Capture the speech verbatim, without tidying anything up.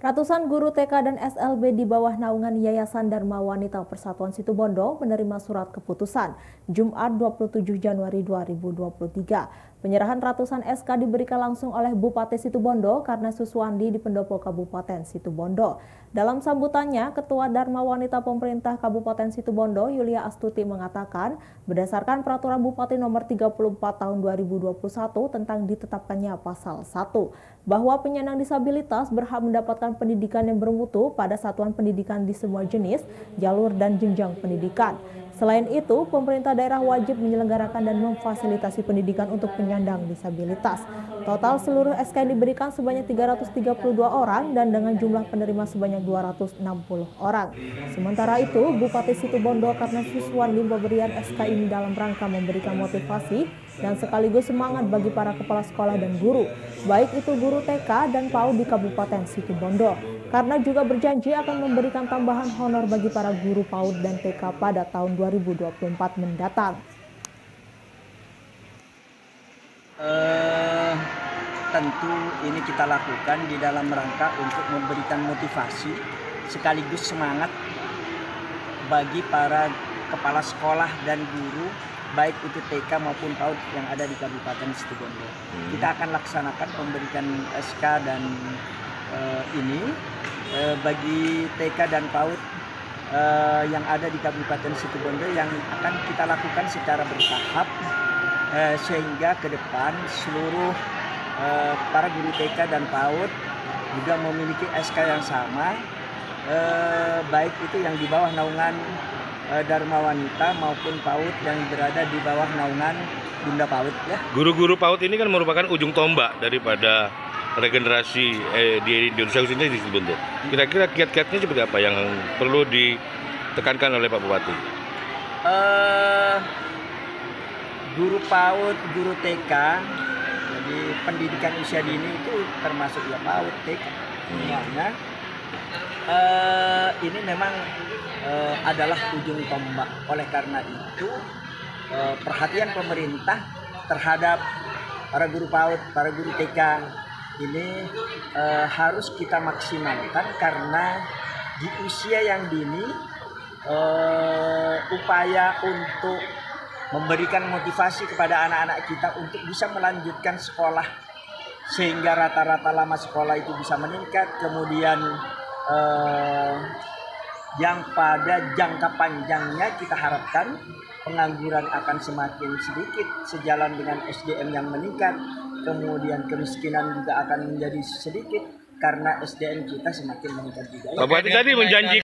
Ratusan guru T K dan S L B di bawah naungan Yayasan Dharma Wanita Persatuan Situbondo menerima surat keputusan Jumat dua puluh tujuh Januari dua ribu dua puluh tiga. Penyerahan ratusan S K diberikan langsung oleh Bupati Situbondo karena Suswandi di pendopo Kabupaten Situbondo. Dalam sambutannya, Ketua Dharma Wanita Pemerintah Kabupaten Situbondo, Yulia Astuti mengatakan, berdasarkan Peraturan Bupati Nomor tiga puluh empat Tahun dua ribu dua puluh satu tentang ditetapkannya Pasal satu, bahwa penyandang disabilitas berhak mendapatkan pendidikan yang bermutu pada satuan pendidikan di semua jenis, jalur, dan jenjang pendidikan. Selain itu, pemerintah daerah wajib menyelenggarakan dan memfasilitasi pendidikan untuk penyandang disabilitas. Total seluruh S K yang diberikan sebanyak tiga ratus tiga puluh dua orang dan dengan jumlah penerima sebanyak dua ratus enam puluh orang. Sementara itu, Bupati Situbondo karena Suswandi pemberian S K ini dalam rangka memberikan motivasi dan sekaligus semangat bagi para kepala sekolah dan guru, baik itu guru T K dan PAUD di Kabupaten Situbondo, karena juga berjanji akan memberikan tambahan honor bagi para guru PAUD dan T K pada tahun dua ribu dua puluh empat mendatang. Uh, tentu ini kita lakukan di dalam rangka untuk memberikan motivasi sekaligus semangat bagi para kepala sekolah dan guru, baik itu T K maupun PAUD yang ada di Kabupaten Situbondo. Hmm. Kita akan laksanakan pemberikan S K dan uh, ini uh, bagi T K dan PAUD uh, yang ada di Kabupaten Situbondo yang akan kita lakukan secara bertahap uh, sehingga ke depan seluruh uh, para guru T K dan PAUD juga memiliki S K yang sama, uh, baik itu yang di bawah naungan Dharma Wanita maupun PAUD yang berada di bawah naungan Bunda PAUD ya. Guru-guru PAUD ini kan merupakan ujung tombak daripada regenerasi eh, di Indonesia khususnya di Situbondo. Kira-kira kiat-kiatnya seperti apa yang perlu ditekankan oleh Pak Bupati? Uh, guru PAUD, guru T K, jadi pendidikan usia dini itu termasuk ya PAUD, T K semuanya. Uh, ini memang uh, adalah ujung tombak. Oleh karena itu uh, perhatian pemerintah terhadap para guru PAUD, para guru T K ini uh, harus kita maksimalkan karena di usia yang dini uh, upaya untuk memberikan motivasi kepada anak-anak kita untuk bisa melanjutkan sekolah sehingga rata-rata lama sekolah itu bisa meningkat, kemudian Uh, yang pada jangka panjangnya kita harapkan pengangguran akan semakin sedikit sejalan dengan S D M yang meningkat, kemudian kemiskinan juga akan menjadi sedikit karena S D M kita semakin meningkat juga. Pak Bupati tadi menjanjikan